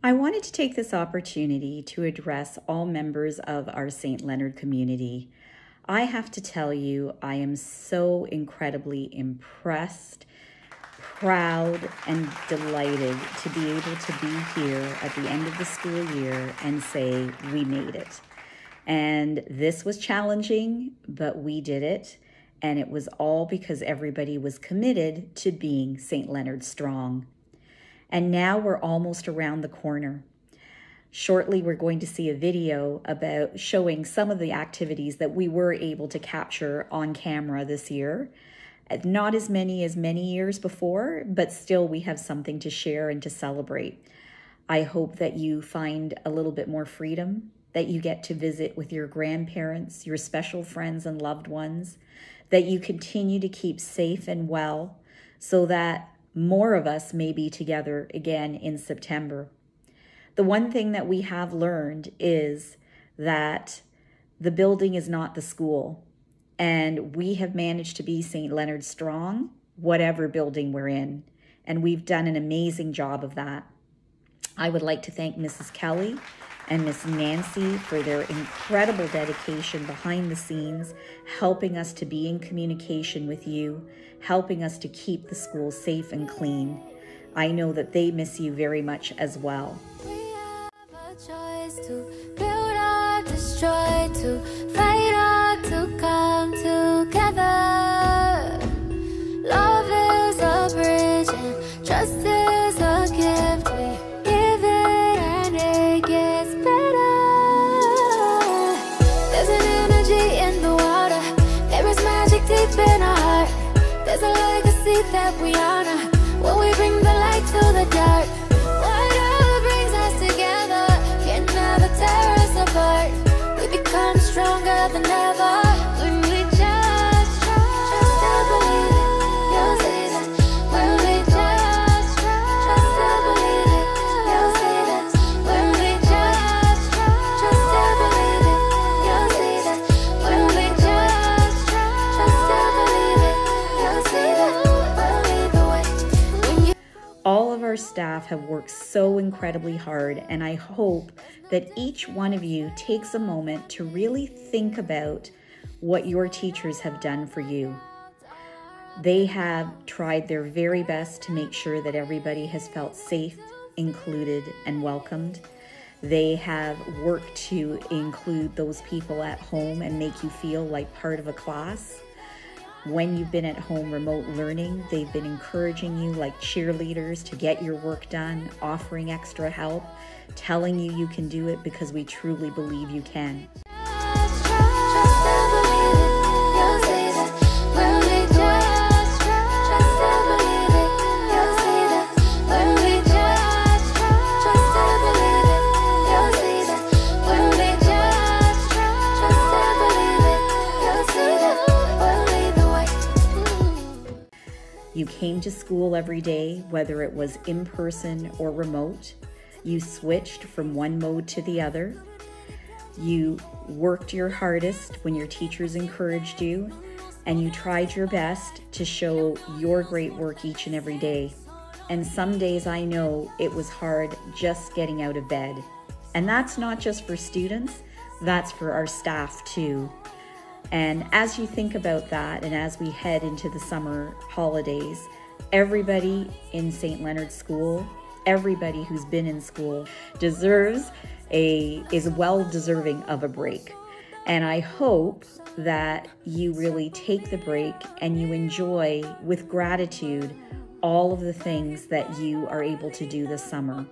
I wanted to take this opportunity to address all members of our St. Leonard community. I have to tell you, I am so incredibly impressed, proud, and delighted to be able to be here at the end of the school year and say we made it. And this was challenging, but we did it. And it was all because everybody was committed to being St. Leonard strong. And now we're almost around the corner. Shortly, we're going to see a video about showing some of the activities that we were able to capture on camera this year. Not as many years before, but still we have something to share and to celebrate. I hope that you find a little bit more freedom, that you get to visit with your grandparents, your special friends and loved ones, that you continue to keep safe and well so that more of us may be together again in September. The one thing that we have learned is that the building is not the school, and we have managed to be St. Leonard strong, whatever building we're in, and we've done an amazing job of that. I would like to thank Mrs. Kelly and Miss Nancy for their incredible dedication behind the scenes, helping us to be in communication with you, helping us to keep the school safe and clean. I know that they miss you very much as well. We have a choice to build or destroy, to fight or to come together. Love is a bridge and trust is a gift. We give it and it gets better. There's an energy in the water. There is magic deep in our heart. There's a legacy that we honor when we bring the light to the dark. Whatever brings us together can never tear us apart. We become stronger than ever when we just and believe it. You'll see that when we just and believe it. You'll see that when we just and believe it. You'll see that when we just and believe it. You'll see that we'll lead the way. When you All of our staff have worked so incredibly hard, and I hope that each one of you takes a moment to really think about what your teachers have done for you. They have tried their very best to make sure that everybody has felt safe, included, and welcomed. They have worked to include those people at home and make you feel like part of a class. When you've been at home remote learning, they've been encouraging you like cheerleaders to get your work done, offering extra help, telling you you can do it because we truly believe you can. You came to school every day, whether it was in person or remote. You switched from one mode to the other. You worked your hardest when your teachers encouraged you, and you tried your best to show your great work each and every day. And some days I know it was hard just getting out of bed. And that's not just for students, that's for our staff too. And as you think about that, and as we head into the summer holidays, everybody in St. Leonard School, everybody who's been in school is well deserving of a break. And I hope that you really take the break and you enjoy with gratitude all of the things that you are able to do this summer.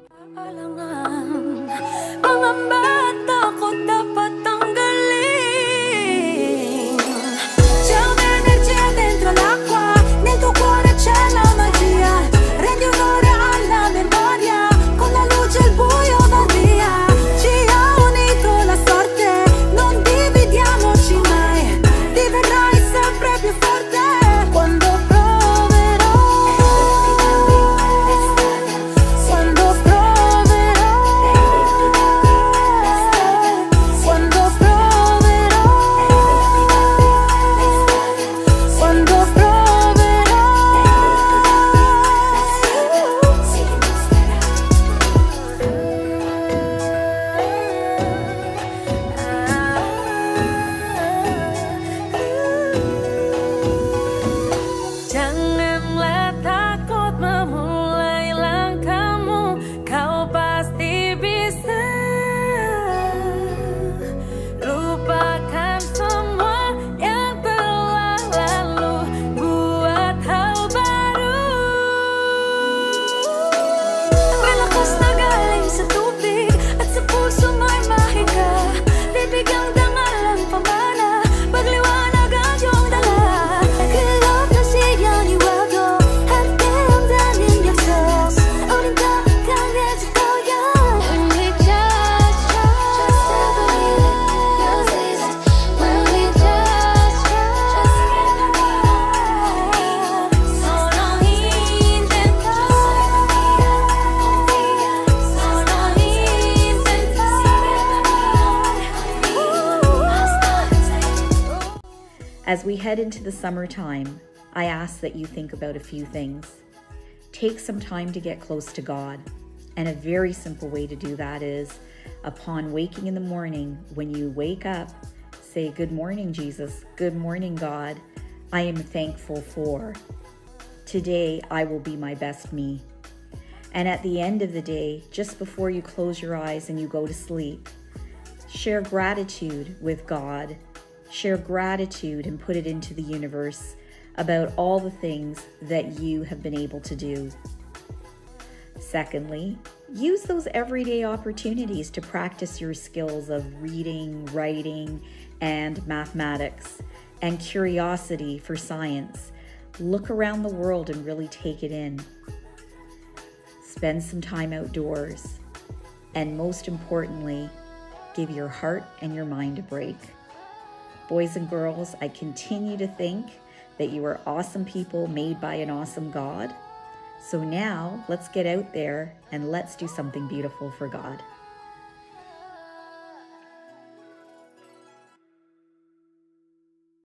As we head into the summertime, I ask that you think about a few things. Take some time to get close to God. And a very simple way to do that is, upon waking in the morning, when you wake up, say, "Good morning, Jesus. Good morning, God. I am thankful for. Today, I will be my best me." And at the end of the day, just before you close your eyes and you go to sleep, share gratitude with God. Share gratitude and put it into the universe about all the things that you have been able to do. Secondly, use those everyday opportunities to practice your skills of reading, writing, and mathematics, and curiosity for science. Look around the world and really take it in. Spend some time outdoors. And most importantly, give your heart and your mind a break. Boys and girls, I continue to think that you are awesome people made by an awesome God. So now let's get out there and let's do something beautiful for God.